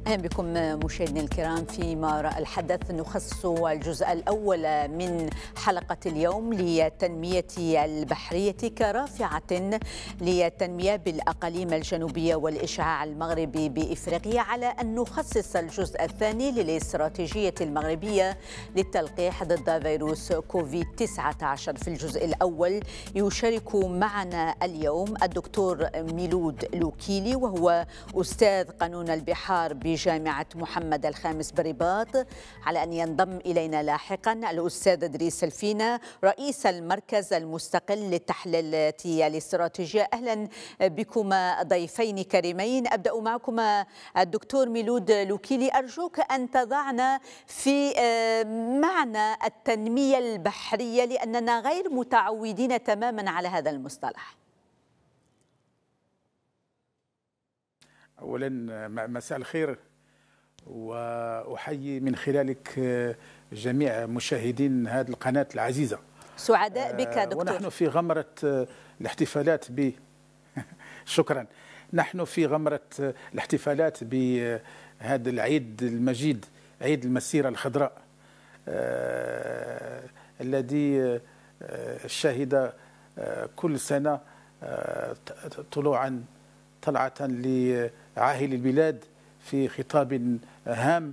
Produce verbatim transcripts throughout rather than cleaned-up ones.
أهلا بكم مشاهدينا الكرام في ما وراء الحدث. نخصص الجزء الأول من حلقة اليوم للتنمية البحرية كرافعة للتنمية بالأقاليم الجنوبية والإشعاع المغربي بإفريقيا، على أن نخصص الجزء الثاني للاستراتيجية المغربية للتلقيح ضد فيروس كوفيد تسعة عشر. في الجزء الأول يشارك معنا اليوم الدكتور ميلود لوكيلي، وهو أستاذ قانون البحار بجامعة محمد الخامس بالرباط، على أن ينضم إلينا لاحقا الأستاذ إدريس الفينا، رئيس المركز المستقل للتحليلات الاستراتيجية. أهلا بكما ضيفين كريمين. أبدأ معكما الدكتور ميلود لوكيلي، أرجوك أن تضعنا في معنى التنمية البحرية، لأننا غير متعودين تماما على هذا المصطلح. أولا مساء الخير، وأحيي من خلالك جميع مشاهدين هذه القناة العزيزة. سعداء بك دكتور. ونحن في غمرة الاحتفالات ب شكرا نحن في غمرة الاحتفالات بهذا العيد المجيد، عيد المسيرة الخضراء، الذي شهد كل سنة طلوعا طلعة لعاهل البلاد في خطاب هام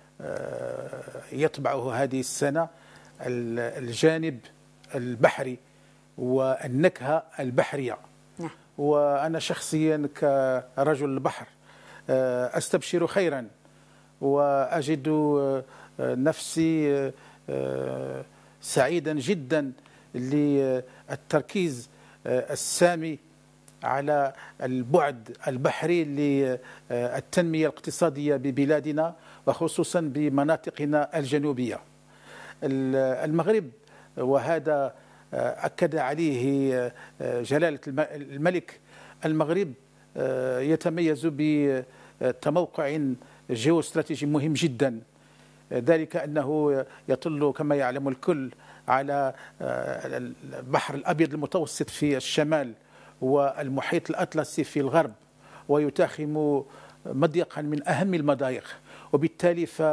يطبعه هذه السنة الجانب البحري والنكهة البحرية. نعم. وأنا شخصيا كرجل البحر أستبشر خيرا، وأجد نفسي سعيدا جدا للتركيز السامي على البعد البحري للتنمية الاقتصادية ببلادنا، وخصوصا بمناطقنا الجنوبية. المغرب، وهذا أكد عليه جلالة الملك، المغرب يتميز بتموقع جيوستراتيجي مهم جدا، ذلك أنه يطل كما يعلم الكل على البحر الأبيض المتوسط في الشمال والمحيط الأطلسي في الغرب، ويتاخم مضيقا من أهم المضايق. وبالتالي ف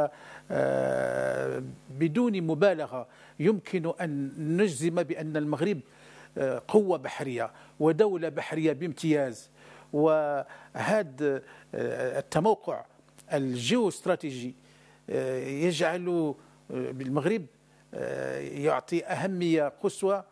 بدون مبالغة يمكن أن نجزم بأن المغرب قوة بحرية ودولة بحرية بامتياز. وهذا التموقع الجيوستراتيجي يجعل المغرب يعطي أهمية قصوى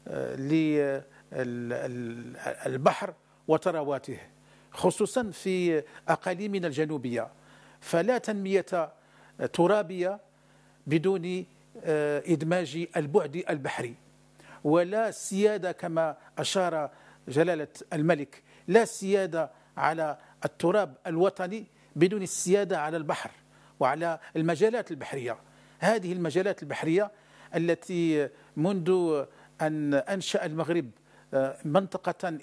للبحر وثرواته، خصوصا في أقاليمنا الجنوبية. فلا تنمية ترابية بدون إدماج البعد البحري، ولا سيادة كما أشار جلالة الملك، لا سيادة على التراب الوطني بدون السيادة على البحر وعلى المجالات البحرية. هذه المجالات البحرية التي منذ أن أنشأ المغرب منطقة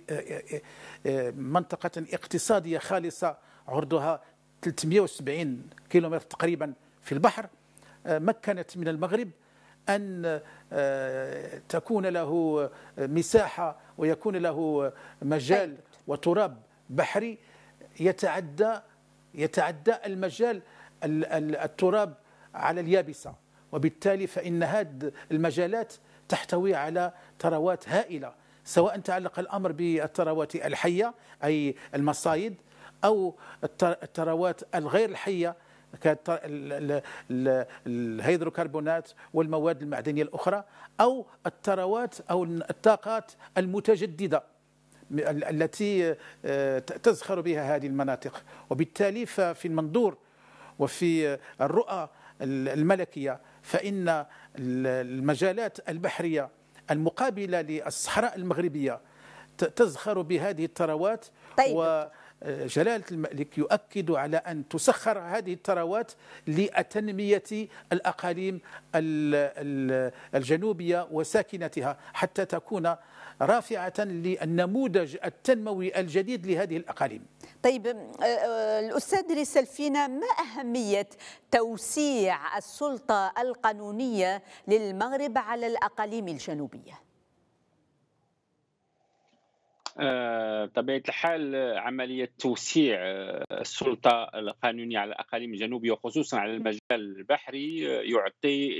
منطقة اقتصادية خالصة عرضها ثلاثمئة وسبعين كيلومتر تقريبا في البحر، مكنت من المغرب أن تكون له مساحة ويكون له مجال وتراب بحري يتعدى يتعدى المجال التراب على اليابسة. وبالتالي فإن هذه المجالات تحتوي على ثروات هائلة، سواء تعلق الأمر بالثروات الحية أي المصايد، أو الثروات الغير الحية كالهيدروكربونات والمواد المعدنية الأخرى، أو الثروات أو الطاقات المتجددة التي تزخر بها هذه المناطق. وبالتالي ففي المنظور وفي الرؤى الملكية فإن المجالات البحرية المقابلة للصحراء المغربية تزخر بهذه الثروات. طيب. وجلالة الملك يؤكد على أن تسخر هذه الثروات لتنمية الأقاليم الجنوبية وساكنتها، حتى تكون رافعة للنموذج التنموي الجديد لهذه الأقاليم. طيب الأستاذ إدريس الفينا، ما أهمية توسيع السلطة القانونية للمغرب على الأقاليم الجنوبية؟ آه، بطبيعة الحال آه، عملية توسيع آه، السلطة القانونية على الأقاليم الجنوبية وخصوصا على المجال البحري آه، يعطي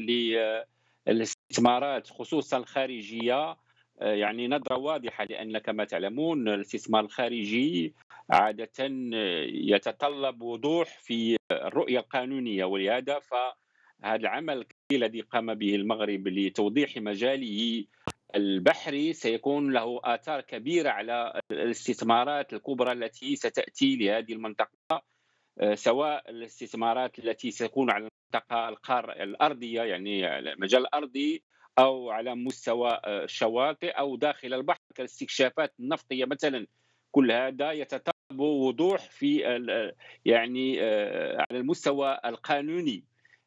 للاستثمارات خصوصا الخارجية آه، يعني نظرة واضحة، لأن كما تعلمون الاستثمار الخارجي عادة آه، يتطلب وضوح في الرؤية القانونية، ولهذا فهذا العمل الكبير الذي قام به المغرب لتوضيح مجاله البحري سيكون له آثار كبيرة على الاستثمارات الكبرى التي ستأتي لهذه المنطقة، آه، سواء الاستثمارات التي ستكون على المنطقة القار الأرضية يعني على المجال الأرضي، أو على مستوى آه، الشواطئ أو داخل البحر كالاستكشافات النفطية مثلا. كل هذا يتطلب وضوح في ال- يعني آه، على المستوى القانوني.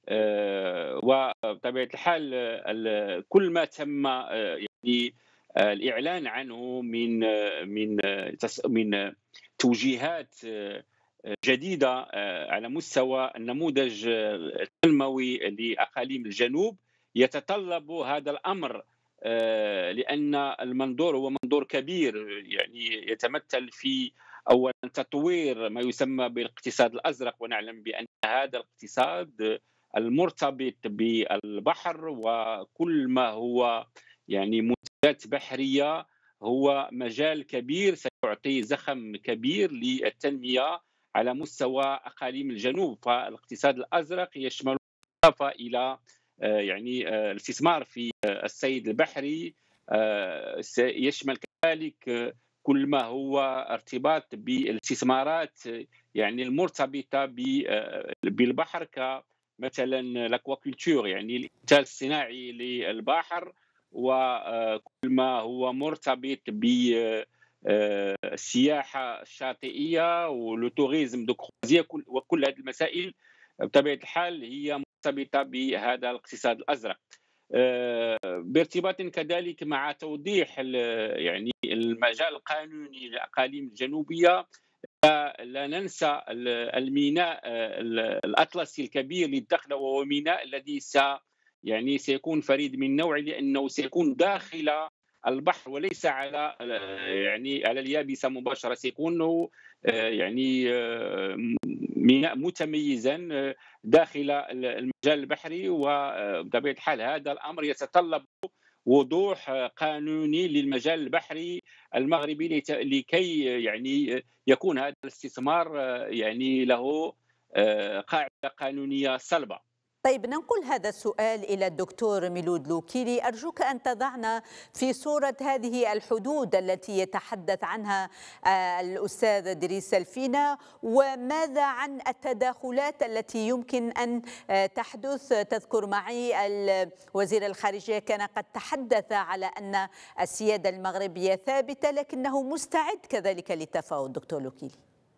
آه، وبطبيعة الحال آه، ال- كل ما تم آه، يعني آه، الإعلان عنه من آه، من آه، تس- من آه، توجيهات آه، جديدة آه، على مستوى النموذج آه، التنموي لأقاليم الجنوب، يتطلب هذا الأمر آه، لأن المنظور هو منظور كبير، يعني يتمثل في أولا تطوير ما يسمى بالاقتصاد الأزرق، ونعلم بأن هذا الاقتصاد المرتبط بالبحر وكل ما هو يعني منتجات بحرية هو مجال كبير سيعطي زخم كبير للتنمية على مستوى أقاليم الجنوب. فالاقتصاد الأزرق يشمل إضافة إلى آه، يعني آه، الاستثمار في آه، الصيد البحري، آه، يشمل كذلك آه، كل ما هو ارتباط بالاستثمارات آه، يعني المرتبطة ب- آه، بالبحر، كمثلا الاكواكولتور يعني الانتاج الصناعي للبحر، وكل ما هو مرتبط ب آه، السياحه الشاطئيه والتوريزم دو كروزيه، وكل هذه المسائل بطبيعه الحال هي مرتبطه بهذا الاقتصاد الازرق. آه، بارتباط كذلك مع توضيح ال- يعني المجال القانوني للاقاليم الجنوبيه، لا ننسى ال- الميناء آه، ال- الاطلسي الكبير للدخله، وهو ميناء الذي س يعني سيكون فريد من نوعه، لانه سيكون داخل البحر وليس على يعني على اليابسه مباشره. سيكون آه، يعني آه، ميناء متميزا آه، داخل المجال البحري، وبطبيعه الحال هذا الامر يتطلب وضوح قانوني للمجال البحري المغربي لت- لكي يعني يكون هذا الاستثمار آه، يعني له آه، قاعده قانونيه صلبه. طيب، ننقل هذا السؤال إلى الدكتور ميلود لوكيلي. أرجوك أن تضعنا في صورة هذه الحدود التي يتحدث عنها آه، الأستاذ دريس الفينا، وماذا عن التداخلات التي يمكن أن آه، تحدث؟ تذكر معي ال- وزير الخارجية كان قد تحدث على أن السيادة المغربية ثابتة، لكنه مستعد كذلك للتفاوض. دكتور لوكيلي.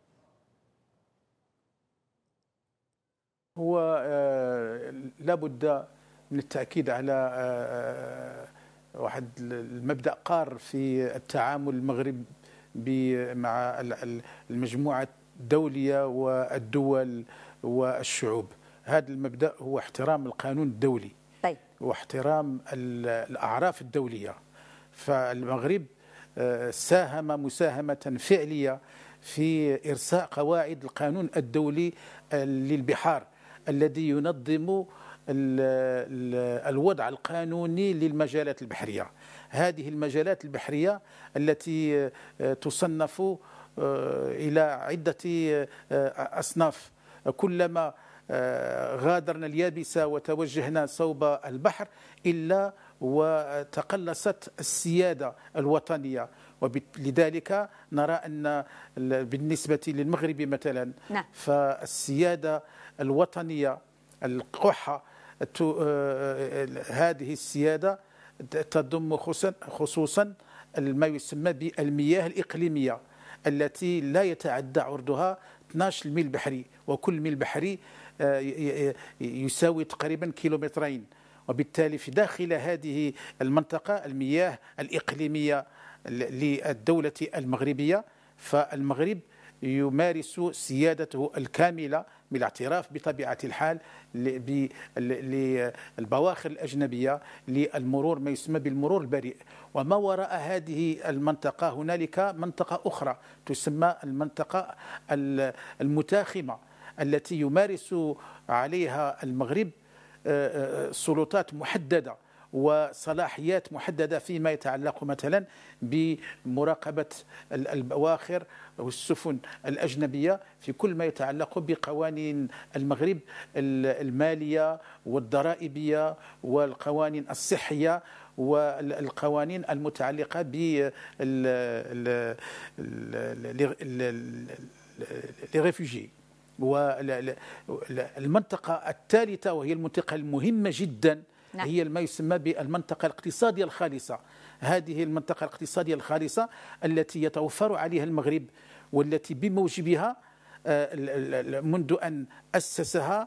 هو آه، لابد من التأكيد على آه، آه، واحد المبدأ قار في التعامل المغرب ب- مع ال- ال- المجموعة الدولية والدول والشعوب. هذا المبدأ هو احترام القانون الدولي طيب. واحترام ال- الأعراف الدولية. فالمغرب آه، ساهم مساهمة فعلية في إرساء قواعد القانون الدولي آه، للبحار الذي ينظم ال- ال- الوضع القانوني للمجالات البحرية. هذه المجالات البحرية التي آه، تصنف آه، إلى عدة آه، أصناف. كلما آه، غادرنا اليابسة وتوجهنا صوب البحر إلا وتقلصت السيادة الوطنية. ولذلك نرى أن بالنسبة للمغرب مثلا، نعم. فالسيادة الوطنية القحة ت- آه، هذه السيادة تضم خصوصا خصوصا ما يسمى بالمياه الإقليمية التي لا يتعدى عرضها اثناشر ميل بحري، وكل ميل بحري آه، ي- ي- يساوي تقريبا كيلومترين. وبالتالي في داخل هذه المنطقة المياه الإقليمية للدولة المغربية، فالمغرب يمارس سيادته الكاملة بالاعتراف بطبيعة الحال للبواخر الأجنبية للمرور، ما يسمى بالمرور البريء. وما وراء هذه المنطقة هنالك منطقة أخرى تسمى المنطقة المتاخمة التي يمارس عليها المغرب سلطات محددة وصلاحيات محددة فيما يتعلق مثلا بمراقبة البواخر والسفن الأجنبية في كل ما يتعلق بقوانين المغرب المالية والضرائبية والقوانين الصحية والقوانين المتعلقة بالريفوجي. والمنطقة الثالثة وهي المنطقة المهمة جدا نعم. هي ما يسمى بالمنطقة الاقتصادية الخالصة. هذه المنطقة الاقتصادية الخالصة التي يتوفر عليها المغرب والتي بموجبها منذ أن أسسها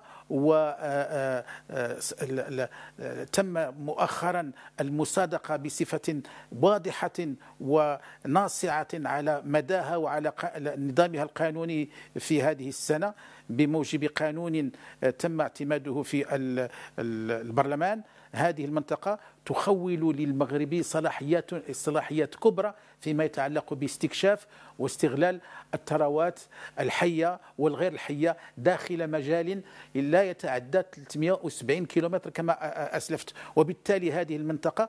وتم مؤخرا المصادقة بصفة واضحة وناصعة على مداها وعلى نظامها القانوني في هذه السنة بموجب قانون تم اعتماده في البرلمان. هذه المنطقة تخول للمغرب صلاحيات صلاحيات كبرى فيما يتعلق باستكشاف واستغلال الثروات الحية والغير الحية داخل مجال لا يتعدى ثلاثمئة وسبعين كيلومتر كما أسلفت. وبالتالي هذه المنطقة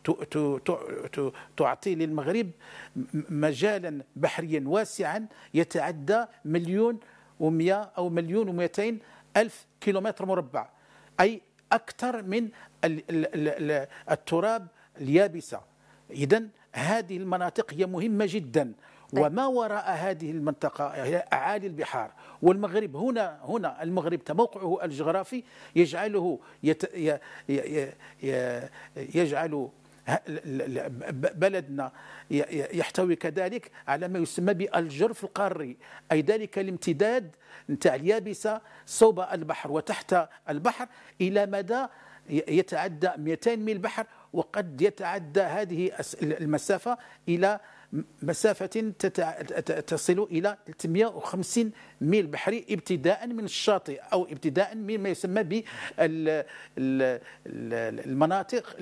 تعطي للمغرب مجالا بحريا واسعا يتعدى مليون ومئة أو مليون ومئتين ألف كيلومتر مربع، أي أكثر من التراب اليابسة. إذن هذه المناطق هي مهمة جدا. وما وراء هذه المنطقة هي أعالي البحار. والمغرب هنا هنا المغرب موقعه الجغرافي يجعله يت يجعل بلدنا يحتوي كذلك على ما يسمى بالجرف القاري، أي ذلك الامتداد نتاع اليابسة صوب البحر وتحت البحر إلى مدى يتعدى مئتين ميل بحر، وقد يتعدى هذه المسافة إلى مسافة تصل إلى ثلاثمئة وخمسين ميل بحري ابتداء من الشاطئ أو ابتداء من ما يسمى بالمناطق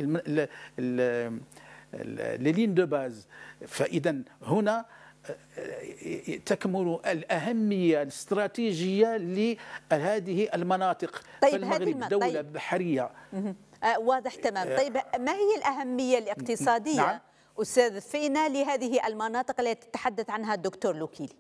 للين دو باز. فإذا هنا تكمن الأهمية الاستراتيجية لهذه المناطق. طيب فالمغرب دولة طيب. بحرية آه واضح تمام. طيب ما هي الأهمية الاقتصادية نعم. أستاذ فينا لهذه المناطق التي تتحدث عنها الدكتور لوكيلي؟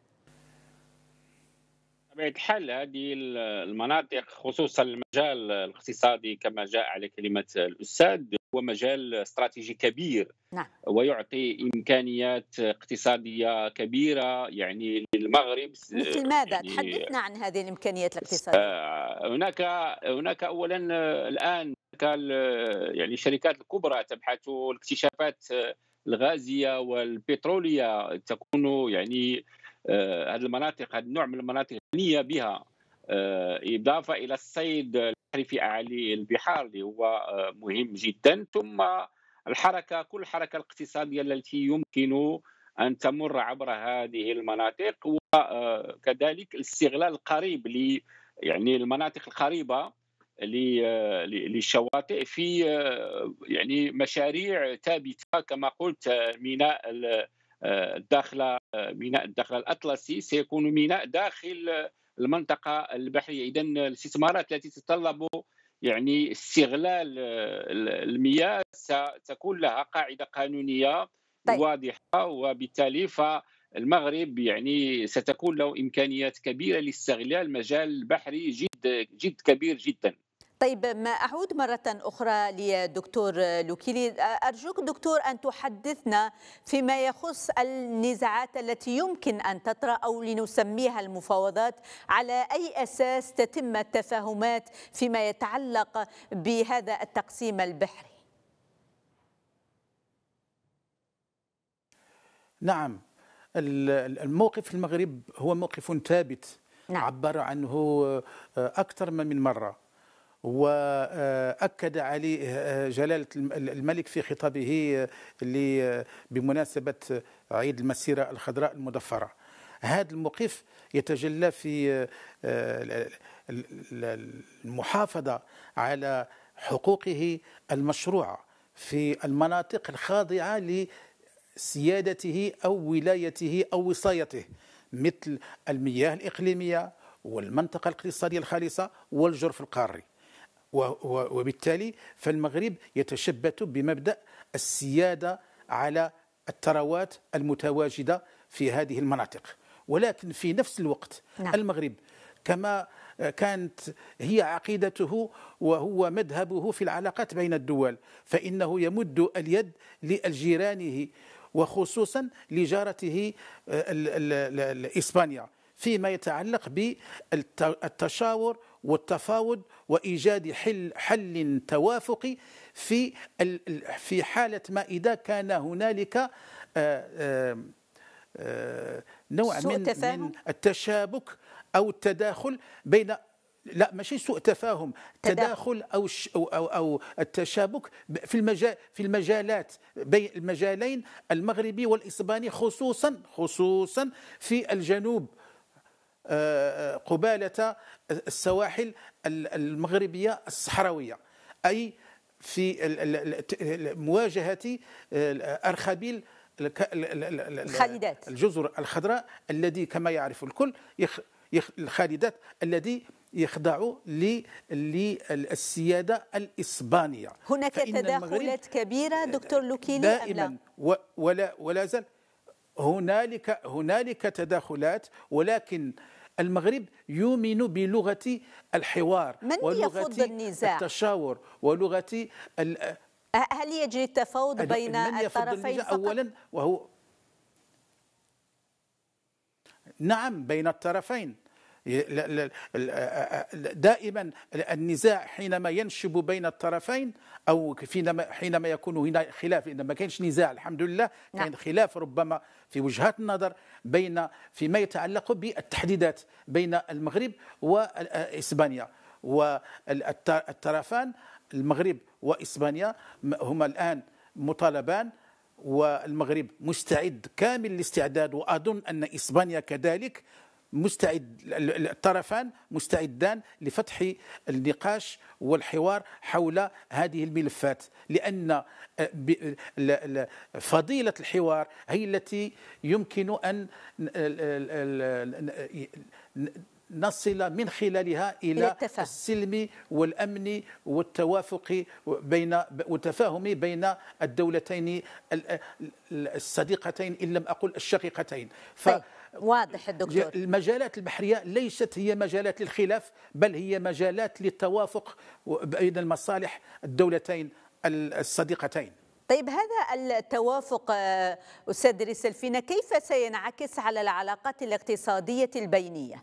بطبيعة الحال هذه المناطق خصوصا المجال الاقتصادي كما جاء على كلمة الأستاذ هو مجال استراتيجي كبير نعم. ويعطي إمكانيات اقتصادية كبيرة يعني للمغرب. مثل ماذا؟ يعني تحدثنا عن هذه الإمكانيات الاقتصادية. هناك هناك أولا الآن يعني الشركات الكبرى تبحث الاكتشافات الغازية والبترولية تكون يعني هذه المناطق، هذا النوع من المناطق غنية بها، إضافة إلى الصيد البحري في أعالي البحار اللي هو مهم جدا، ثم الحركة كل الحركة الاقتصادية التي يمكن أن تمر عبر هذه المناطق، وكذلك الاستغلال القريب ل يعني المناطق القريبة للشواطئ في يعني مشاريع ثابتة كما قلت. ميناء الداخلة ميناء الداخلة الأطلسي سيكون ميناء داخل المنطقة البحرية. إذن الاستثمارات التي تتطلب يعني استغلال المياه ستكون لها قاعدة قانونية طيب. واضحة، وبالتالي فالمغرب يعني ستكون له إمكانيات كبيرة لاستغلال مجال البحري جد جد كبير جدا. طيب ما أعود مرة أخرى لدكتور لوكيلي. أرجوك دكتور أن تحدثنا فيما يخص النزاعات التي يمكن أن تطرأ أو لنسميها المفاوضات، على أي أساس تتم التفاهمات فيما يتعلق بهذا التقسيم البحري؟ نعم، الموقف المغرب هو موقف ثابت نعم. عبر عنه أكثر من مرة، وأكد عليه جلالة الملك في خطابه بمناسبة عيد المسيرة الخضراء المضفرة. هذا الموقف يتجلى في المحافظة على حقوقه المشروعة في المناطق الخاضعة لسيادته أو ولايته أو وصايته، مثل المياه الإقليمية والمنطقة الاقتصادية الخالصة والجرف القاري. وبالتالي فالمغرب يتشبث بمبدأ السيادة على الثروات المتواجدة في هذه المناطق. ولكن في نفس الوقت نعم. المغرب كما كانت هي عقيدته وهو مذهبه في العلاقات بين الدول، فإنه يمد اليد لجيرانه وخصوصا لجارته إسبانيا فيما يتعلق بالتشاور والتفاوض وإيجاد حل حل توافقي في في حالة ما إذا كان هنالك نوع من من التشابك أو التداخل بين لا ماشي سوء تفاهم تداخل أو أو أو التشابك في المجال في المجالات بين المجالين المغربي والإسباني، خصوصا خصوصا في الجنوب قبالة السواحل المغربية الصحراوية، أي في مواجهة أرخبيل الخالدات الجزر الخضراء الذي كما يعرف الكل الخالدات الذي يخضع للسيادة الإسبانية. هناك تداخلات كبيرة دكتور لوكيلي دائما ولا ولا زال هنالك هنالك تداخلات، ولكن المغرب يؤمن بلغة الحوار من ولغة النزاع؟ التشاور ولغة هل يجري التفاوض بين الطرفين فقط؟ أولا وهو نعم بين الطرفين. دائما النزاع حينما ينشب بين الطرفين أو حينما يكون هنا خلاف، إذا ما كانش نزاع الحمد لله كان خلاف ربما في وجهات النظر بين فيما يتعلق بالتحديدات بين المغرب وإسبانيا، والطرفان المغرب وإسبانيا هما الآن مطالبان، والمغرب مستعد كامل الاستعداد، وأظن أن إسبانيا كذلك مستعد، الطرفان مستعدان لفتح النقاش والحوار حول هذه الملفات، لأن فضيلة الحوار هي التي يمكن أن نصل من خلالها إلى السلم والأمن والتوافق بين والتفاهم بين الدولتين الصديقتين إن لم أقل الشقيقتين. ف واضح الدكتور. المجالات البحرية ليست هي مجالات للخلاف، بل هي مجالات للتوافق بين المصالح الدولتين الصديقتين. طيب هذا التوافق أستاذ ريسلفينا كيف سينعكس على العلاقات الاقتصادية البينية؟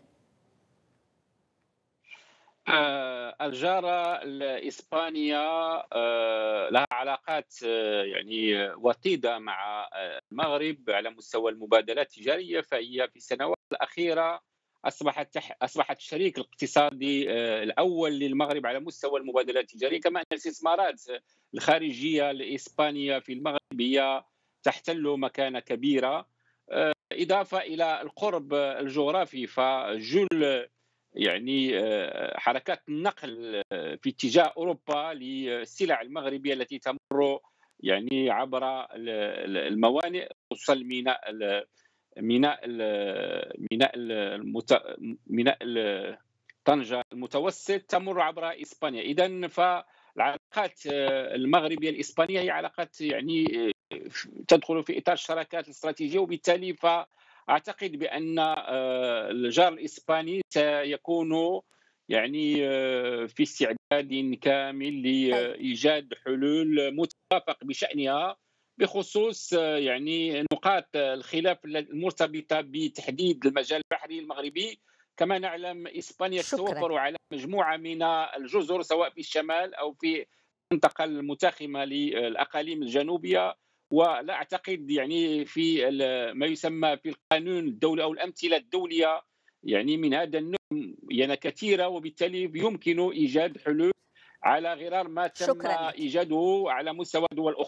آه الجارة إسبانيا آه لها علاقات آه يعني وطيدة مع المغرب على مستوى المبادلات التجارية، فهي في السنوات الأخيرة أصبحت أصبحت الشريك الاقتصادي آه الأول للمغرب على مستوى المبادلات التجارية، كما أن الاستثمارات الخارجية لإسبانيا في المغرب هي تحتل مكانة كبيرة، آه إضافة إلى القرب الجغرافي. فجل يعني حركات النقل في اتجاه اوروبا للسلع المغربيه التي تمر يعني عبر الموانئ، خصوصا الميناء ميناء ميناء ميناء طنجة المتوسط تمر عبر اسبانيا. اذا فالعلاقات المغربيه الاسبانيه هي علاقات يعني تدخل في اطار الشراكات الاستراتيجيه، وبالتالي ف أعتقد بأن الجار الإسباني سيكون يعني في استعداد كامل لإيجاد حلول متوافق بشأنها بخصوص يعني نقاط الخلاف المرتبطة بتحديد المجال البحري المغربي. كما نعلم إسبانيا تتوفر على مجموعة من الجزر سواء في الشمال أو في المنطقة المتاخمة للأقاليم الجنوبية، ولا أعتقد يعني في ما يسمى في القانون الدولي أو الأمثلة الدولية يعني من هذا النوع يعني كثيرة، وبالتالي يمكن إيجاد حلول على غرار ما تم إيجاده على مستوى دول أخرى.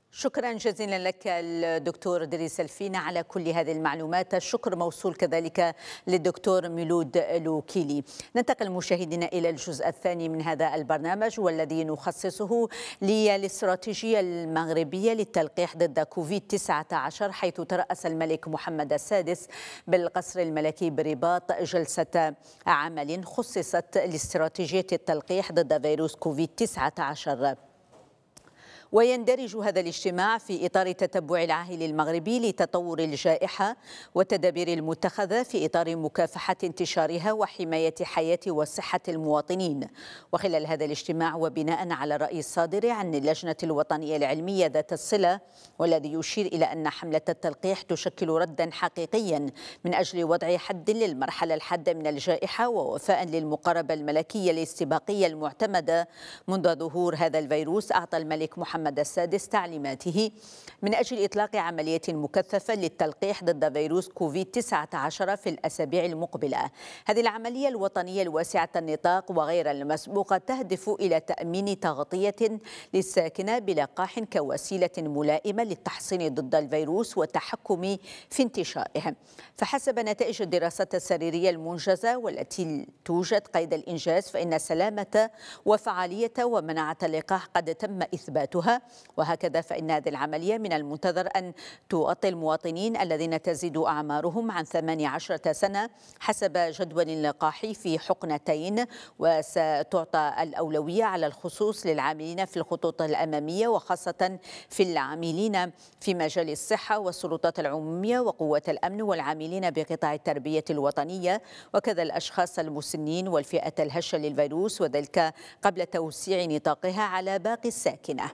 شكرا جزيلا لك الدكتور دريس الفينا على كل هذه المعلومات. الشكر موصول كذلك للدكتور ميلود لوكيلي. ننتقل مشاهدينا إلى الجزء الثاني من هذا البرنامج والذي نخصصه للاستراتيجية المغربية للتلقيح ضد كوفيد تسعة عشر، حيث ترأس الملك محمد السادس بالقصر الملكي برباط جلسة عمل خصصت لاستراتيجية التلقيح ضد فيروس كوفيد تسعة عشر. ويندرج هذا الاجتماع في إطار تتبع العاهل المغربي لتطور الجائحة والتدابير المتخذة في إطار مكافحة انتشارها وحماية حياة وصحة المواطنين. وخلال هذا الاجتماع وبناء على الرأي الصادر عن اللجنة الوطنية العلمية ذات الصلة، والذي يشير إلى أن حملة التلقيح تشكل ردا حقيقيا من أجل وضع حد للمرحلة الحادة من الجائحة ووفاء للمقاربة الملكية الاستباقية المعتمدة منذ ظهور هذا الفيروس، أعطى الملك محمد محمد السادس تعليماته من أجل إطلاق عملية مكثفة للتلقيح ضد فيروس كوفيد تسعة عشر في الأسابيع المقبلة. هذه العملية الوطنية الواسعة النطاق وغير المسبوقة تهدف إلى تأمين تغطية للساكنة بلقاح كوسيلة ملائمة للتحصين ضد الفيروس والتحكم في انتشاره. فحسب نتائج الدراسات السريرية المنجزة والتي توجد قيد الإنجاز، فإن سلامة وفعالية ومناعة اللقاح قد تم إثباتها. وهكذا فإن هذه العملية من المنتظر أن تغطي المواطنين الذين تزيد أعمارهم عن ثمانية عشر سنة حسب جدول اللقاح في حقنتين، وستعطى الأولوية على الخصوص للعاملين في الخطوط الأمامية، وخاصة في العاملين في مجال الصحة والسلطات العمومية وقوات الأمن والعاملين بقطاع التربية الوطنية، وكذا الأشخاص المسنين والفئة الهشة للفيروس، وذلك قبل توسيع نطاقها على باقي الساكنة.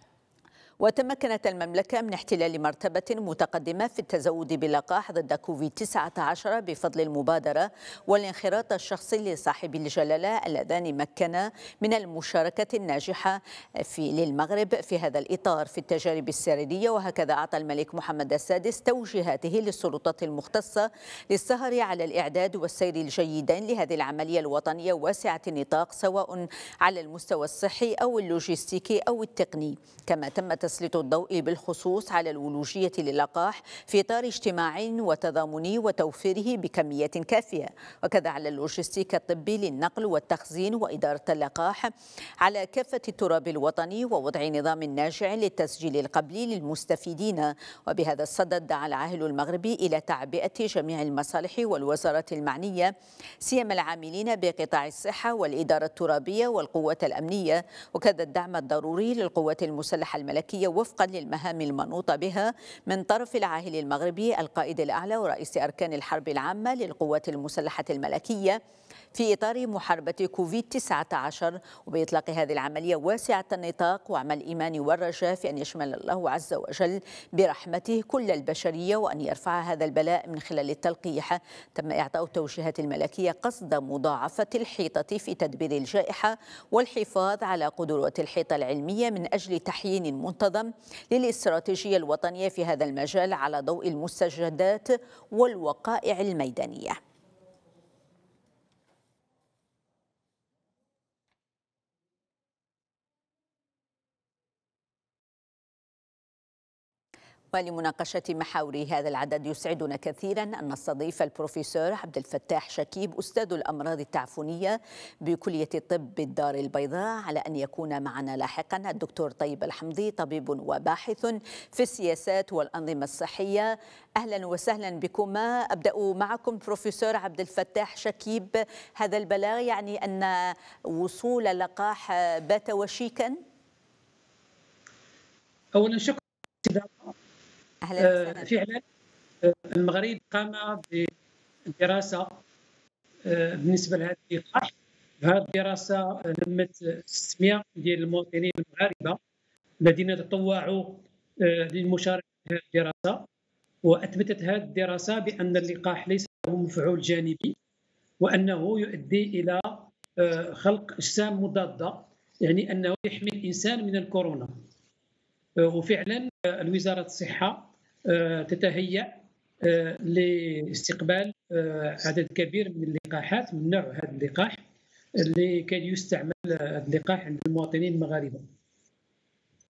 وتمكنت المملكة من احتلال مرتبة متقدمة في التزود باللقاح ضد كوفيد تسعة عشر بفضل المبادرة والانخراط الشخصي لصاحب الجلالة اللذان مكنا من المشاركة الناجحة في للمغرب في هذا الإطار في التجارب السريرية. وهكذا أعطى الملك محمد السادس توجيهاته للسلطات المختصة للسهر على الإعداد والسير الجيدين لهذه العملية الوطنية واسعة النطاق، سواء على المستوى الصحي أو اللوجستيكي أو التقني. كما تم تسليط الضوء بالخصوص على الولوجية للقاح في إطار اجتماع وتضامني وتوفيره بكمية كافية، وكذا على اللوجستيك الطبي للنقل والتخزين وإدارة اللقاح على كافة التراب الوطني، ووضع نظام ناجع للتسجيل القبلي للمستفيدين. وبهذا الصدد دعا العاهل المغربي إلى تعبئة جميع المصالح والوزارات المعنية، سيما العاملين بقطاع الصحة والإدارة الترابية والقوات الأمنية، وكذا الدعم الضروري للقوات المسلحة الملكية وفقا للمهام المنوطة بها من طرف العاهل المغربي القائد الأعلى ورئيس أركان الحرب العامة للقوات المسلحة الملكية في إطار محاربة كوفيد تسعة عشر، وبإطلاق هذه العملية واسعة النطاق وعمل الإيمان والرجاء في أن يشمل الله عز وجل برحمته كل البشرية وأن يرفع هذا البلاء من خلال التلقيح. تم إعطاء التوجيهات الملكية قصد مضاعفة الحيطة في تدبير الجائحة والحفاظ على قدرات الحيطة العلمية من أجل تحيين منتظم للاستراتيجية الوطنية في هذا المجال على ضوء المستجدات والوقائع الميدانية. ولمناقشة محاور هذا العدد يسعدنا كثيرا أن نستضيف البروفيسور عبد الفتاح شكيب، أستاذ الأمراض التعفنية بكلية الطب بالدار البيضاء، على أن يكون معنا لاحقا الدكتور طيب الحمدي، طبيب وباحث في السياسات والأنظمة الصحية. أهلا وسهلا بكما. أبدأ معكم بروفيسور عبد الفتاح شكيب، هذا البلاغ يعني أن وصول لقاح بات وشيكا؟ أولا شكرا. أهلا وسهلا. فعلا المغرب قام بدراسة بالنسبة لهذا اللقاح. هذه الدراسة لمت ستمائة ديال المواطنين المغاربة الذين تطوعوا للمشاركة في هذه الدراسة، وأثبتت هذه الدراسة بأن اللقاح ليس له مفعول جانبي، وأنه يؤدي إلى خلق أجسام مضادة، يعني أنه يحمي الإنسان من الكورونا. وفعلا الوزارة الصحة تتهيأ لاستقبال عدد كبير من اللقاحات من نوع هذا اللقاح اللي كان يستعمل هذا اللقاح عند المواطنين المغاربة.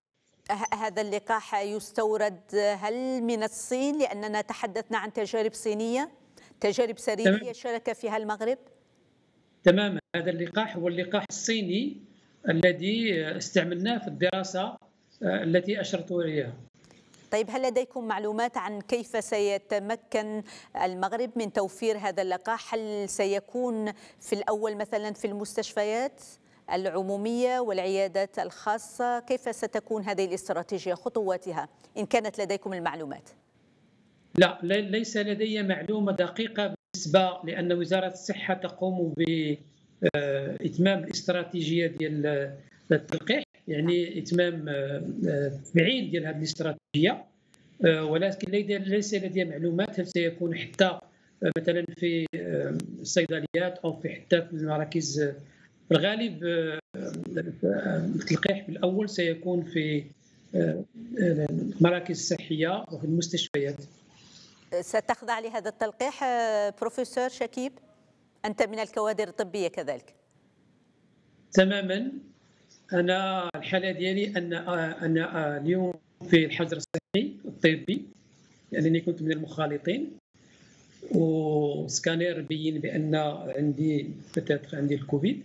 هذا اللقاح يستورد هل من الصين؟ لأننا تحدثنا عن تجارب صينية، تجارب سريرية شارك فيها المغرب. تماما، هذا اللقاح هو اللقاح الصيني الذي استعملناه في الدراسة التي أشرت إليها. طيب، هل لديكم معلومات عن كيف سيتمكن المغرب من توفير هذا اللقاح؟ هل سيكون في الأول مثلا في المستشفيات العمومية والعيادات الخاصة؟ كيف ستكون هذه الاستراتيجية، خطواتها إن كانت لديكم المعلومات؟ لا، ليس لدي معلومة دقيقة بالنسبة، لأن وزارة الصحة تقوم بإتمام الاستراتيجية ديال التلقيح، يعني إتمام بعيد ديال هذه الاستراتيجية، ولكن ليس لدي معلومات هل سيكون حتى مثلا في الصيدليات أو في حتى في المراكز. في الغالب التلقيح في الأول سيكون في المراكز الصحية وفي المستشفيات. ستخضع لهذا التلقيح بروفيسور شكيب؟ أنت من الكوادر الطبية كذلك. تماما، أنا الحالة ديالي أن أنا اليوم في الحجر الصحي الطبي، لأنني كنت من المخالطين، وسكانير بين بأن عندي عندي الكوفيد،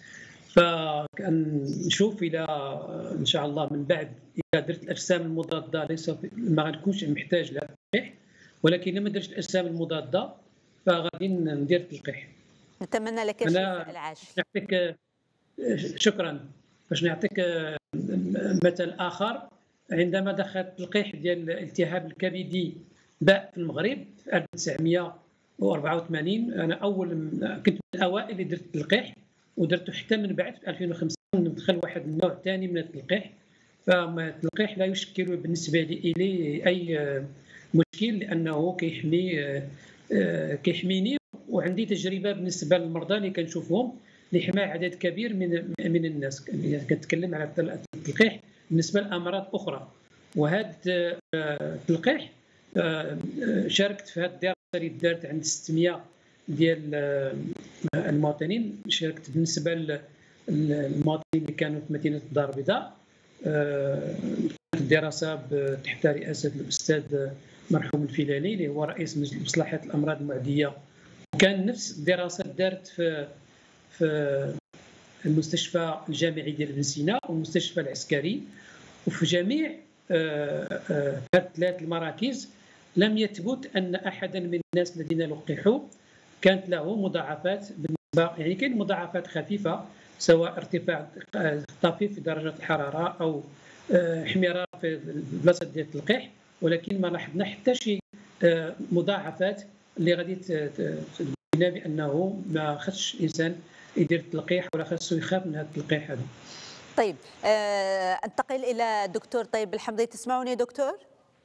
فكنشوف الى ان شاء الله من بعد اذا درت الاجسام المضاده ليس ما غنكونش محتاج لهذا التلقيح، ولكن لما درت الاجسام المضاده فغادي ندير التلقيح. نتمنى لك الشفاء العاجل. نعطيك شكرا. باش نعطيك مثل اخر، عندما دخل التلقيح ديال الالتهاب الكبدي باء في المغرب في ألف وتسعمائة وأربعة وثمانين، انا اول كنت من الاوائل اللي درت التلقيح، ودرته حتى من بعد في ألفين وخمسة ندخل واحد النوع ثاني من التلقيح. فالتلقيح لا يشكل بالنسبه لي إلي اي مشكل، لانه كيحمي كيحميني، وعندي تجربه بالنسبه للمرضى اللي كنشوفهم لحمايه عدد كبير من من الناس. كنتكلم على التلقيح بالنسبه لامراض اخرى، وهذا التلقيح شاركت في هذه الدراسه اللي دارت عند ستمائة ديال المواطنين. شاركت بالنسبه للمواطنين اللي كانوا في مدينه الدار البيضاء، الدراسه تحت رئاسه الاستاذ مرحوم الفيلاني اللي هو رئيس مصلحه الامراض المعديه. كان نفس الدراسه دارت في في المستشفى الجامعي ديال بن سينا والمستشفى العسكري، وفي جميع هذه الثلاث المراكز لم يثبت ان احدا من الناس الذين لقحوا كانت له مضاعفات بالنسبه، يعني كاين مضاعفات خفيفه سواء ارتفاع طفيف في درجه الحراره او احمرار في البلاصه ديال التلقيح، ولكن ما لاحظنا حتى شي مضاعفات اللي غادي تبين بانه ما خصش الانسان يدير التلقيح ولا خاصو يخاف من هذا التلقيح هذا. طيب، انتقل الى دكتور طيب الحمدي. تسمعني دكتور؟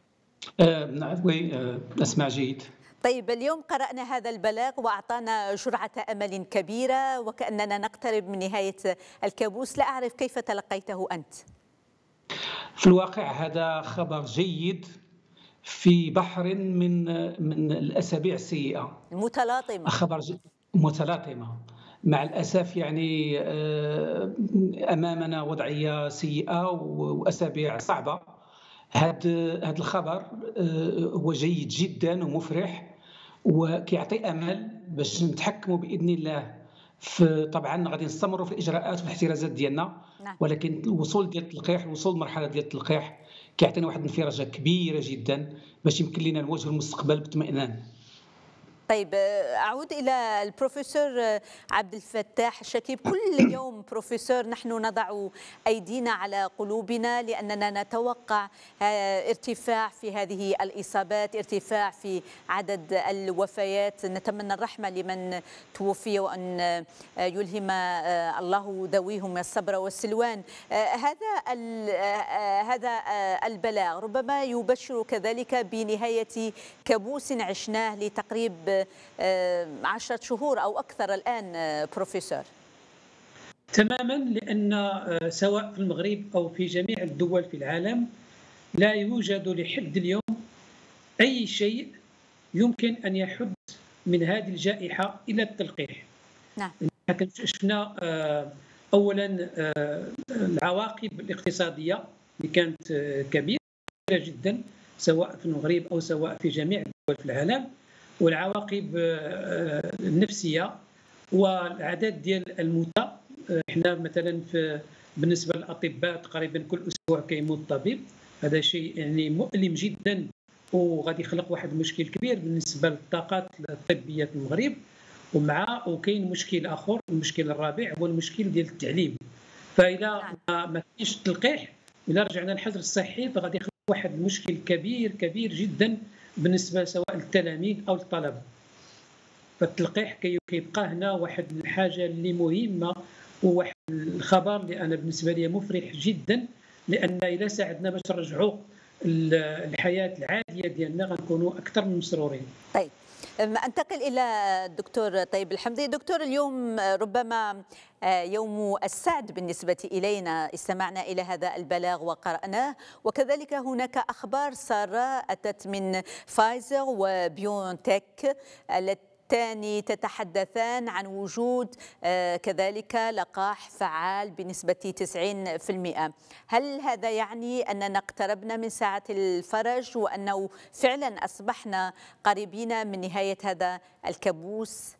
نعم، وي، اسمع جيد. طيب، اليوم قرأنا هذا البلاغ وأعطانا جرعة أمل كبيرة، وكأننا نقترب من نهاية الكابوس. لا أعرف كيف تلقيته أنت؟ في الواقع هذا خبر جيد في بحر من من الأسابيع السيئة متلاطمة. خبر متلاطمة مع الأسف، يعني أمامنا وضعية سيئة وأسابيع صعبة. هذا هذا الخبر هو جيد جدا ومفرح، وكيعطي امل باش نتحكموا باذن الله. في طبعا غادي نستمروا في الاجراءات والاحترازات ديالنا، ولكن الوصول ديال التلقيح، الوصول لمرحله ديال التلقيح كيعطينا واحد الانفراجه كبيره جدا باش يمكن لنا نواجهوا المستقبل باطمئنان. طيب، أعود إلى البروفيسور عبد الفتاح شكيب. كل يوم بروفيسور نحن نضع أيدينا على قلوبنا، لأننا نتوقع ارتفاع في هذه الإصابات، ارتفاع في عدد الوفيات. نتمنى الرحمة لمن توفي، وأن يلهم الله ذويهم الصبر والسلوان. هذا هذا البلاغ ربما يبشر كذلك بنهاية كابوس عشناه لتقريب عشرة شهور أو أكثر الآن بروفيسور. تماما، لأن سواء في المغرب أو في جميع الدول في العالم لا يوجد لحد اليوم أي شيء يمكن أن يحد من هذه الجائحة إلى التلقيح. نعم. شفنا أولا العواقب الاقتصادية اللي كانت كبيرة جدا سواء في المغرب أو سواء في جميع الدول في العالم، والعواقب النفسية والأعداد ديال الموتى. احنا مثلا في بالنسبة للأطباء تقريبا كل أسبوع كيموت طبيب، هذا شيء يعني مؤلم جدا وغادي يخلق واحد المشكل كبير بالنسبة للطاقات الطبية في المغرب. ومع وكاين مشكل آخر، المشكل الرابع هو المشكل ديال التعليم. فإذا ما كاينش التلقيح، إذا رجعنا للحجر الصحي فغادي يخلق واحد المشكل كبير كبير جدا بالنسبة سواء للتلاميذ أو الطلبة. فالتلقيح كيبقى هنا واحد الحاجة اللي مهمة وواحد الخبر اللي أنا بالنسبة لي مفرح جدا، لأن إذا ساعدنا باش نرجعوا الحياة العادية ديالنا غنكونوا أكثر من مسرورين. طيب أنتقل إلى الدكتور طيب الحمدي. دكتور، اليوم ربما يوم السعد بالنسبة إلينا، استمعنا إلى هذا البلاغ وقرأناه، وكذلك هناك أخبار سارة أتت من فايزر وبيونتك التي الثاني تتحدثان عن وجود كذلك لقاح فعال بنسبة تسعين بالمئة. هل هذا يعني أننا اقتربنا من ساعة الفرج وأنه فعلا أصبحنا قريبين من نهاية هذا الكابوس؟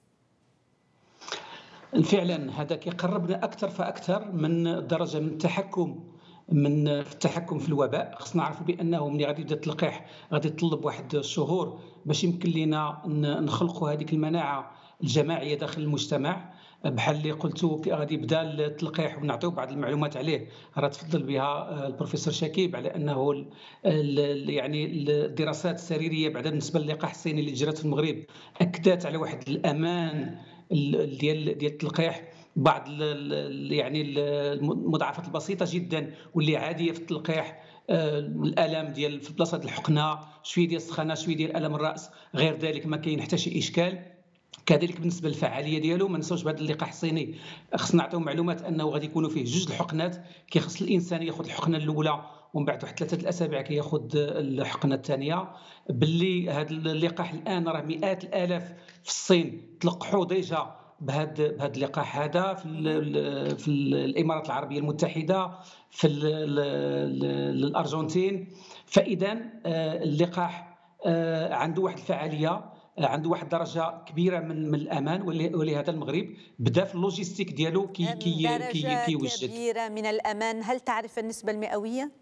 فعلا هذا كيقربنا أكثر فأكثر من درجة من التحكم من التحكم في الوباء. خصنا نعرفوا بانه ملي غادي يبدا التلقيح غادي يطلب واحد الشهور باش يمكن لنا نخلقوا هذيك المناعه الجماعيه داخل المجتمع. بحال اللي قلتوا غادي يبدا التلقيح ونعطيو بعض المعلومات عليه، راه تفضل بها البروفيسور شكيب على انه يعني الدراسات السريريه بعدا بالنسبه للقاح الصيني اللي جرات في المغرب اكدت على واحد الامان ديال ديال التلقيح. بعض يعني المضاعفات البسيطه جدا واللي عاديه في التلقيح، الالم ديال في بلاصه الحقنه، شويه ديال السخانه، شويه ديال الم الراس، غير ذلك ما كاين حتى شي اشكال. كذلك بالنسبه للفعاليه ديالو ما نساوش بهذا اللقاح الصيني خصنا نعطيو معلومات انه غادي يكونوا فيه جوج الحقنات، كيخص الانسان ياخذ الحقنه الاولى ومن بعد واحد ثلاثه الاسابيع كياخذ الحقنه الثانيه. باللي هذا اللقاح الان راه مئات الالاف في الصين تلقحوا ديجا بهذا بهذا اللقاح هذا في في الامارات العربيه المتحده، في الارجنتين. فاذا اللقاح عنده واحد الفعاليه، عنده واحد درجه كبيره من, من الامان، ولهذا المغرب بدا في اللوجيستيك ديالو كي كي درجة كيوجد كبيره من الامان. هل تعرف النسبه المئويه؟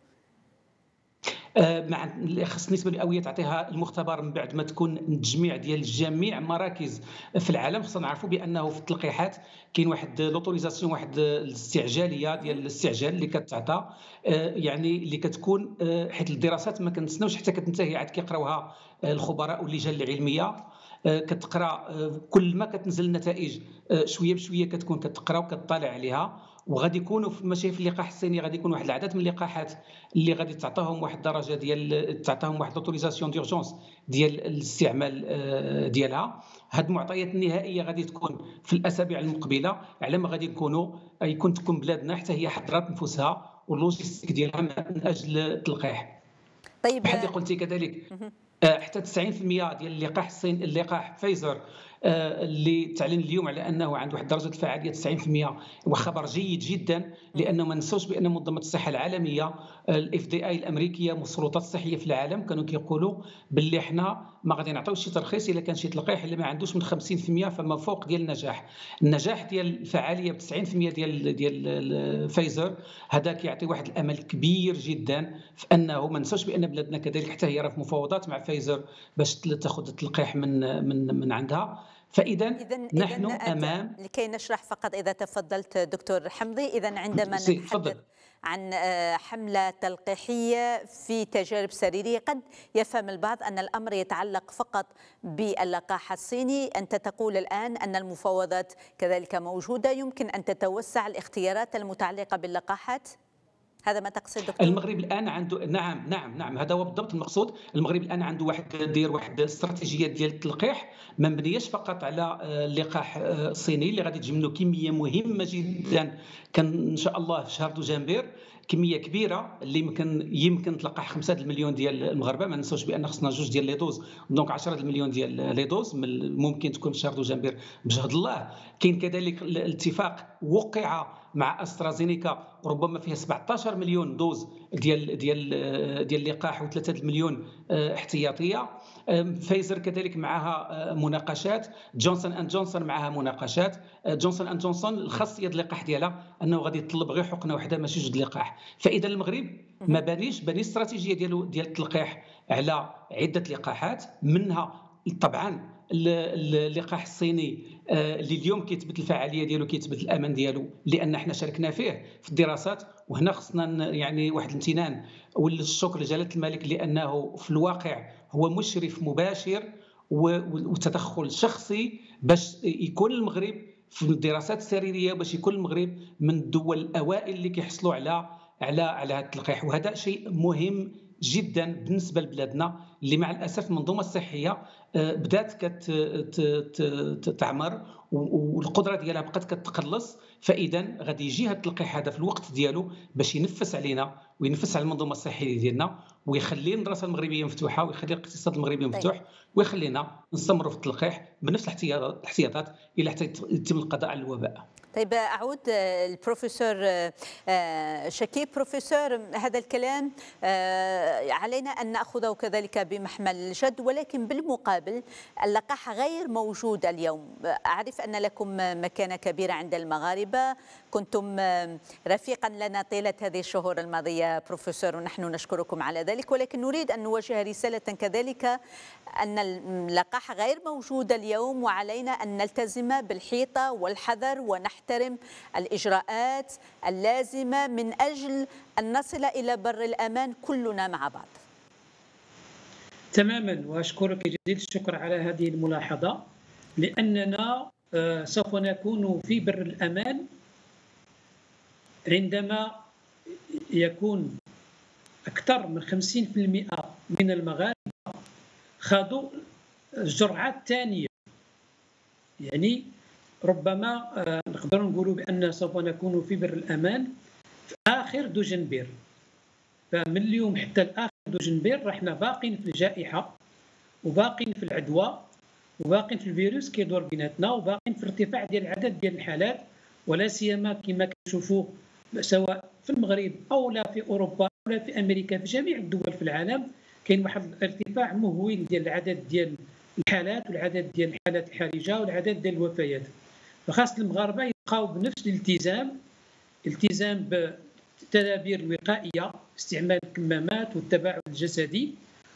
مع خص النسبه المئويه تعطيها المختبر من بعد ما تكون التجميع ديال جميع مراكز في العالم. خصنا نعرفوا بانه في التلقيحات كاين واحد لوتوريزاسيون، واحد الاستعجاليه ديال الاستعجال اللي كتعطى، يعني اللي كتكون حيت الدراسات ما كنتسناوش حتى كتنتهي، عاد كيقراوها الخبراء واللجان العلميه. كتقرا كل ما كتنزل النتائج شويه بشويه كتكون كتقرا وكتطالع عليها. وغادي يكونوا ماشي في اللقاح الصيني غادي يكون واحد العدد من اللقاحات اللي غادي تعطيهم واحد الدرجه ديال تعطيهم واحد لوتوريزاسيون ديورجونس ديال الاستعمال ديالها. هاد المعطيات النهائيه غادي تكون في الاسابيع المقبله، على ما غادي نكونوا يكون تكون بلادنا حتى هي حضرت نفوسها واللوجيستيك ديالها من اجل التلقيح. طيب بحال اللي قلتي كذلك حتى تسعين بالمئة ديال اللقاح الصين اللقاح فايزر اللي تعلن اليوم على انه عنده واحد درجه الفعاليه تسعين بالمئة، هو خبر جيد جدا، لانه ما ننساوش بان منظمه الصحه العالميه الاف دي اي الامريكيه والسلطات الصحيه في العالم كانوا كيقولوا باللي احنا ما غادي نعطيوش شي ترخيص الا كان شي تلقيح اللي ما عندوش من خمسين بالمئة فما فوق ديال النجاح. النجاح ديال الفعاليه ب تسعين بالمئة ديال ديال فايزر هذا كيعطي واحد الامل كبير جدا في انه ما ننساوش بان بلادنا كذلك حتى هي راه في مفاوضات مع فايزر باش تاخذ التلقيح من من من عندها. فإذا نحن أمام، لكي نشرح فقط إذا تفضلت دكتور حمدي، إذا عندما نتحدث عن حملة تلقيحية في تجارب سريرية قد يفهم البعض أن الأمر يتعلق فقط باللقاح الصيني. أنت تقول الآن أن المفاوضات كذلك موجودة، يمكن أن تتوسع الاختيارات المتعلقة باللقاحات، هذا ما تقصد دكتور؟ المغرب الان عنده نعم نعم نعم هذا هو بالضبط المقصود. المغرب الان عنده واحد داير واحد الاستراتيجيه ديال التلقيح ما مبنياش فقط على اللقاح الصيني اللي غادي تجي منه كميه مهمه جدا، كان ان شاء الله في شهر دجنبر كميه كبيره اللي يمكن يمكن تلقح خمسة المليون ديال المغاربه. ما ننساوش بان خصنا جوج ديال لي دوز، دونك عشرة المليون ديال لي دوز ممكن تكون في شهر دجنبر بجهد الله. كاين كذلك الاتفاق وقع مع استرازينيكا ربما فيها سبعطاش مليون دوز ديال ديال ديال اللقاح وثلاثة مليون احتياطيه. فايزر كذلك معها مناقشات، جونسون اند جونسون معها مناقشات. جونسون اند جونسون الخاصيه ديال اللقاح ديالها انه غادي يطلب غير حقنه واحده ماشي جوج لقاح. فاذا المغرب ما بانيش باني استراتيجيه ديالو ديال التلقيح على عده لقاحات، منها طبعا اللقاح الصيني اللي اليوم كيثبت الفعاليه ديالو، كيثبت الامان ديالو لان احنا شاركنا فيه في الدراسات. وهنا خصنا يعني واحد الامتنان والشكر لجلاله الملك لانه في الواقع هو مشرف مباشر وتدخل شخصي باش يكون المغرب في الدراسات السريريه، باش يكون المغرب من الدول الاوائل اللي كيحصلوا على على على هذا اللقاح. وهذا شيء مهم جدا بالنسبه لبلادنا اللي مع الاسف المنظومه الصحيه بدات كتعمر والقدره ديالها بقات كتقلص. فاذا غادي يجي هذا اللقاح هذا في الوقت ديالو باش ينفس علينا وينفس على المنظومه الصحيه ديالنا، ويخلي المدرسه المغربيه مفتوحه، ويخلي الاقتصاد المغربي مفتوح، ويخلينا نستمروا في التلقيح بنفس الاحتياطات الى حتى يتم القضاء على الوباء. طيب أعود البروفيسور شكيب. بروفيسور، هذا الكلام علينا أن نأخذه كذلك بمحمل الجد، ولكن بالمقابل اللقاح غير موجود اليوم. أعرف أن لكم مكانة كبيرة عند المغاربة، كنتم رفيقا لنا طيلة هذه الشهور الماضية بروفيسور، ونحن نشكركم على ذلك، ولكن نريد أن نوجه رسالة كذلك أن اللقاح غير موجود اليوم، وعلينا أن نلتزم بالحيطة والحذر ونحن نحترم الإجراءات اللازمة من أجل أن نصل إلى بر الأمان كلنا مع بعض. تماما، وأشكرك جزيل الشكر على هذه الملاحظة، لأننا سوف نكون في بر الأمان عندما يكون أكثر من خمسين بالمئة من المغاربة خاضوا الجرعة الثانية. يعني ربما نقدر نقولوا بأن سوف نكون في بر الأمان في آخر دجنبير. فمن اليوم حتى الآخر دجنبير رحنا باقين في الجائحة، وباقين في العدوى، وباقين في الفيروس كيدور بيناتنا، وباقين في ارتفاع ديال العدد ديال الحالات، ولا سيما كما كنشوفوا سواء في المغرب أو لا في أوروبا أو لا في أمريكا، في جميع الدول في العالم كاين واحد الارتفاع مهول ديال العدد ديال الحالات والعدد ديال الحالات الحرجة والعدد ديال الوفيات. فخاص المغاربه يبقاو بنفس الالتزام، التزام بالتدابير الوقائيه، استعمال الكمامات والتباعد الجسدي،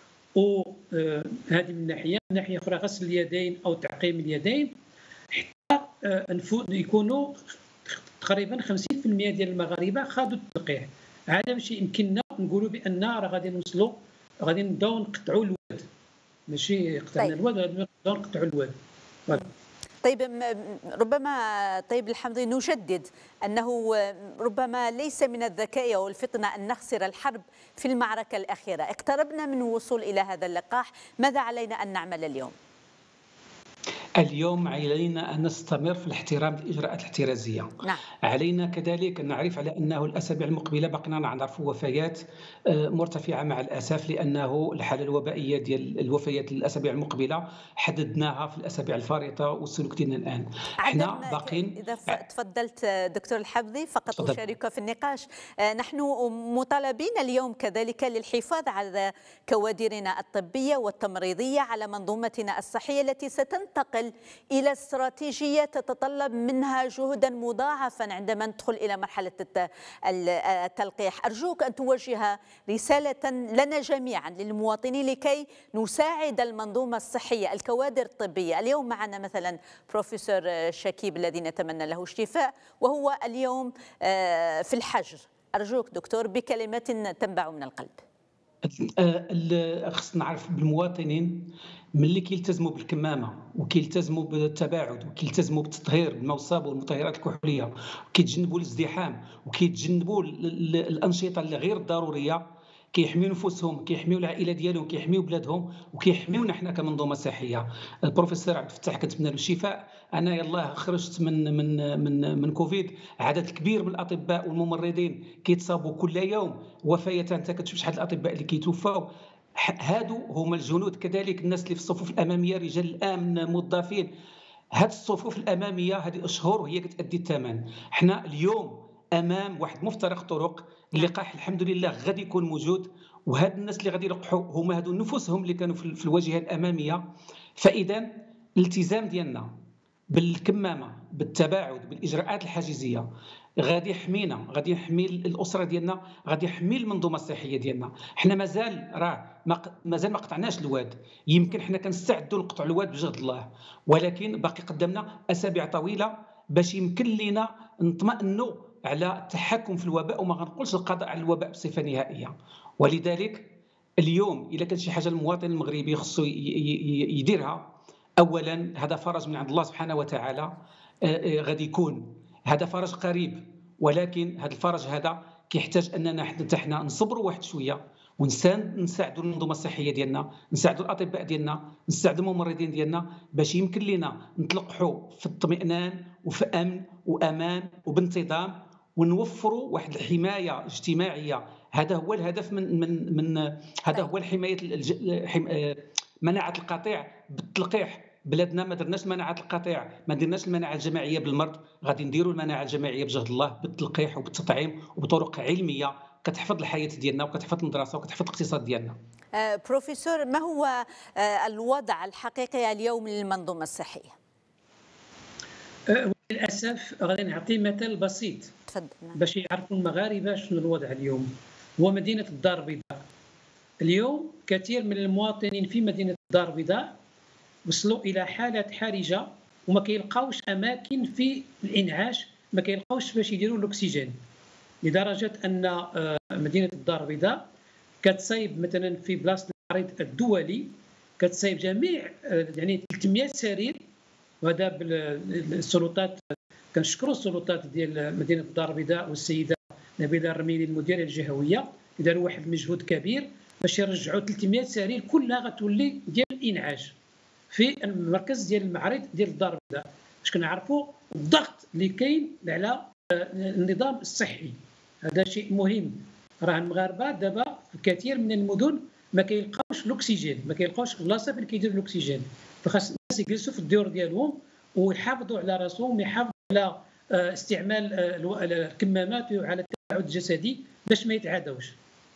وهذه من ناحيه. من ناحيه اخرى غسل اليدين او تعقيم اليدين، حتى يكونوا تقريبا خمسين بالمئة ديال المغاربه خاضوا التلقيح. هذا باش يمكننا نقولوا بان راه غادي نوصلوا، غادي نبداو نقطعوا الواد، ماشي قطعنا طيب. الواد، غادي نبداو نقطعوا الواد. طيب ربما طيب الحمدي نجدد أنه ربما ليس من الذكاء والفطنة أن نخسر الحرب في المعركة الأخيرة. اقتربنا من الوصول إلى هذا اللقاح، ماذا علينا أن نعمل اليوم؟ اليوم علينا أن نستمر في الاحترام الإجراءات الاحترازية. نعم. علينا كذلك أن نعرف على أنه الأسابيع المقبلة بقينا نعرف وفيات مرتفعة مع الأسف، لأنه الحالة الوبائية ديال الوفيات الأسابيع المقبلة حددناها في الأسابيع الفارطة والسلوك ديالنا الآن. احنا باقين. إذا تفضلت دكتور الحبذي فقط تفضل. أشارك في النقاش. نحن مطالبين اليوم كذلك للحفاظ على كوادرنا الطبية والتمريضية، على منظومتنا الصحية التي ستنتقل إلى استراتيجية تتطلب منها جهدا مضاعفا عندما ندخل إلى مرحلة التلقيح. أرجوك أن توجه رسالة لنا جميعا للمواطنين لكي نساعد المنظومة الصحية، الكوادر الطبية. اليوم معنا مثلا بروفيسور شكيب الذي نتمنى له الشفاء، وهو اليوم في الحجر. أرجوك دكتور بكلمة تنبع من القلب. خصنا نعرف بالمواطنين ملي كيلتزموا بالكمامه وكيلتزموا بالتباعد وكيلتزموا بالتطهير بالماء والصابون والمطهرات الكحوليه، وكيتجنبوا الازدحام وكيتجنبوا الانشطه اللي غير ضروريه، كيحميوا نفوسهم، كيحميوا العائله ديالهم، كيحميوا بلادهم، وكيحميونا حنا كمنظومه صحيه. البروفيسور عبد الفتاح كنتمنى له الشفاء. انا يلاه خرجت من من من من كوفيد، عدد كبير من الاطباء والممرضين كيتصابوا كل يوم، وفيات انت كتشوف شحال الاطباء اللي كيتوفاو. هادو هما الجنود كذلك، الناس اللي في الصفوف الاماميه، رجال الامن، موظفين. هاد الصفوف الاماميه هذه اشهر وهي كتادي الثمن. حنا اليوم امام واحد مفترق طرق. اللقاح الحمد لله غادي يكون موجود، وهاد الناس اللي غادي يلقحوا هما هادو نفوسهم اللي كانوا في الواجهه الاماميه. فاذا الالتزام ديالنا بالكمامه، بالتباعد، بالاجراءات الحاجزيه غادي يحمينا، غادي يحمي الاسره ديالنا، غادي يحمي المنظومه الصحيه ديالنا. حنا مازال راه مازال ما قطعناش الواد، يمكن حنا كنستعدوا نقطعوا الواد بجهد الله، ولكن باقي قدامنا اسابيع طويله باش يمكن لنا نطمئنوا على التحكم في الوباء، وما غنقولش القضاء على الوباء بصفه نهائيه. ولذلك اليوم الا كان شي حاجه المواطن المغربي خصو يديرها، اولا هذا فرج من عند الله سبحانه وتعالى غادي يكون، هذا فرج قريب، ولكن هذا الفرج هذا كيحتاج اننا حتى حنا نصبروا واحد شويه ونساعدوا المنظومه الصحيه ديالنا، نساعدوا الاطباء ديالنا، نساعدوا الممرضين ديالنا باش يمكن لنا نطلقوا في اطمئنان وفي امن وامان وبانتظام، ونوفروا واحد الحمايه اجتماعيه. هذا هو الهدف من من من هذا هو الحمايه الج... مناعه القطيع بالتلقيح. بلادنا ما درناش مناعه القطيع، ما درناش المناعه الجماعيه بالمرض، غادي نديروا المناعه الجماعيه بجهد الله بالتلقيح وبالتطعيم وبطرق علميه كتحفظ الحياه ديالنا وكتحفظ المدرسه وكتحفظ الاقتصاد ديالنا. آه بروفيسور، ما هو آه الوضع الحقيقي اليوم للمنظومه الصحيه؟ آه للاسف غادي نعطي مثال بسيط تفضل باش يعرفوا المغاربه شنو الوضع اليوم. هو مدينه الدار البيضاء. اليوم كثير من المواطنين في مدينه الدار البيضاء وصلوا الى حاله حرجه وما كيلقاوش اماكن في الانعاش، ما كيلقاوش باش يديروا الاكسجين، لدرجه ان مدينه الدار البيضاء كتصايب مثلا في بلاصه المعرض الدولي كتصايب جميع يعني ثلاثمئة سرير. وهذا بالسلطات، كنشكروا السلطات ديال مدينه الدار البيضاء والسيده نبيله الرميلي المديره الجهويه، داروا واحد المجهود كبير باش يرجعوا ثلاثمئة سرير كلها غتولي ديال الانعاش في المركز ديال المعرض ديال الدار البيضاء، باش كنعرفوا الضغط اللي كاين على النظام الصحي. هذا شيء مهم. راه المغاربه دابا في كثير من المدن ما كيلقاوش الاكسجين، ما كيلقاوش بلاصه فين كيديروا الاكسجين، فخاص الناس يجلسوا في الديور ديالهم ويحافظوا على راسهم، يحافظوا على استعمال الكمامات وعلى التباعد الجسدي باش ما يتعادوش.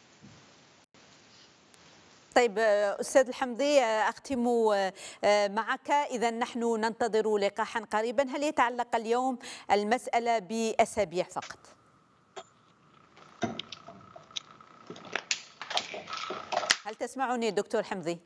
طيب أستاذ الحمدي، أختم معك. إذا نحن ننتظر لقاحا قريبا، هل يتعلق اليوم المسألة بأسابيع فقط؟ هل تسمعني دكتور حمدي؟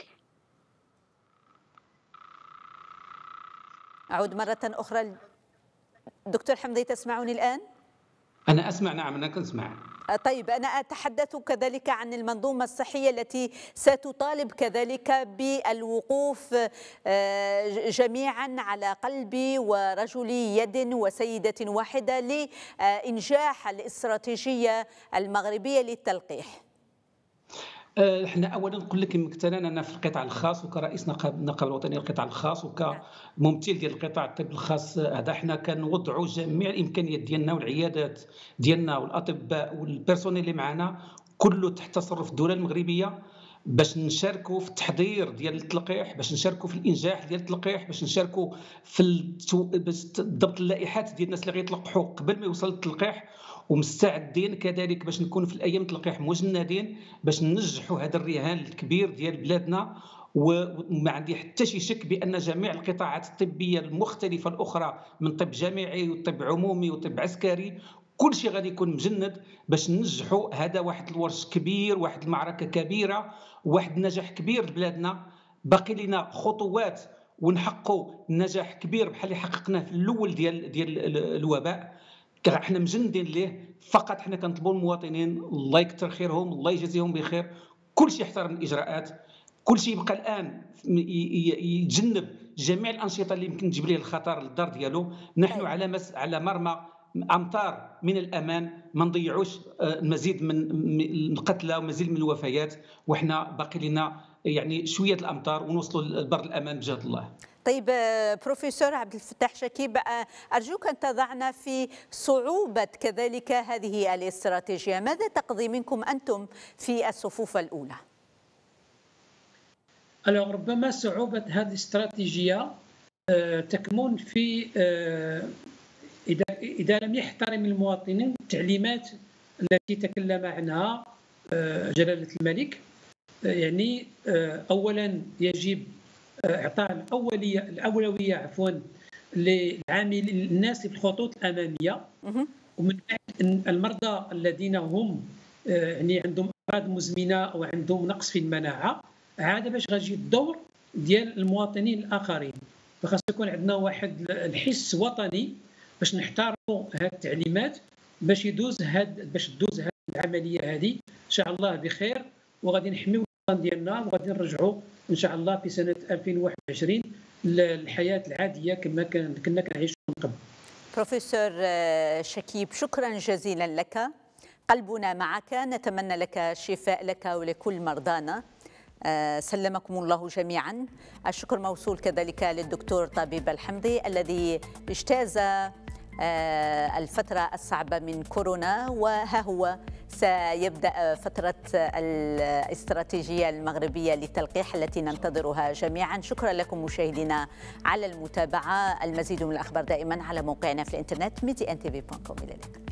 أعود مرة أخرى. دكتور حمدي تسمعني الآن؟ أنا أسمع، نعم أنا كنسمع. طيب أنا أتحدث كذلك عن المنظومة الصحية التي ستطالب كذلك بالوقوف جميعا على قلب ورجل يد وسيدة واحدة لإنجاح الاستراتيجية المغربية للتلقيح. احنا اولا نقول لك مثلا انا في القطاع الخاص وكرئيس النقابه الوطنيه للقطاع الخاص وكممثل ديال القطاع الطب الخاص، هذا احنا كنوضعوا جميع الامكانيات ديالنا والعيادات ديالنا والاطباء والبيرسونيل اللي معنا كله تحت تصرف الدوله المغربيه باش نشاركوا في التحضير ديال التلقيح، باش نشاركوا في الانجاح ديال التلقيح، باش نشاركوا في ضبط اللائحات ديال الناس اللي غيتلقحوا قبل ما يوصل التلقيح، ومستعدين كذلك باش نكون في الايام التلقيح مجندين باش ننجحوا هذا الرهان الكبير ديال بلادنا. وما عندي حتى شي شك بان جميع القطاعات الطبيه المختلفه الاخرى من طب جامعي وطب عمومي وطب عسكري كل شيء غادي يكون مجند باش ننجحوا. هذا واحد الورش كبير، واحد المعركه كبيره، واحد النجاح كبير لبلادنا. باقي لنا خطوات ونحققوا نجاح كبير بحال اللي حققناه في الاول ديال ديال الوباء. احنا مجندين ليه، فقط احنا كنطلبوا المواطنين الله يكثر خيرهم، الله يجازيهم بخير، كل شيء يحترم الاجراءات، كل شيء يبقى الان يتجنب جميع الانشطه اللي يمكن تجيب ليه الخطر للدار ديالو. نحن على مس على مرمى امتار من الامان، ما نضيعوش المزيد من القتلى ومزيد من الوفيات، وحنا باقي لنا يعني شويه الامتار ونوصلوا لبر الامان بجهد الله. طيب بروفيسور عبد الفتاح شكيب، أرجوك أن تضعنا في صعوبة كذلك هذه الاستراتيجية. ماذا تقضي منكم أنتم في الصفوف الأولى؟ ربما صعوبة هذه الاستراتيجية تكمن في اذا اذا لم يحترم المواطنين التعليمات التي تكلم عنها جلاله الملك، يعني اولا يجب اعطاء الاوليه الاولويه عفوا للعامل الناس في الخطوط الاماميه، ومن بعد المرضى الذين هم يعني عندهم امراض مزمنه او عندهم نقص في المناعه، عاد باش غيجي الدور ديال المواطنين الاخرين. فخاص يكون عندنا واحد الحس وطني باش نحترموا هذه التعليمات باش يدوز هاد باش تدوز هذه العمليه هذه ان شاء الله بخير، وغادي نحميو الوطن ديالنا وغادي نرجعوا ان شاء الله في سنه ألفين وواحد وعشرين للحياه العاديه كما كنا كنعيشوا من قبل. بروفيسور شكيب، شكرا جزيلا لك، قلبنا معك، نتمنى لك الشفاء لك ولكل مرضانا، سلمكم الله جميعا. الشكر موصول كذلك للدكتور طبيب الحمدي الذي اجتاز الفترة الصعبة من كورونا، وها هو سيبدأ فترة الاستراتيجية المغربية للتلقيح التي ننتظرها جميعا. شكرا لكم مشاهدينا على المتابعة. المزيد من الأخبار دائما على موقعنا في الإنترنت ميدي إن تي في دوت كوم. إلى اللقاء.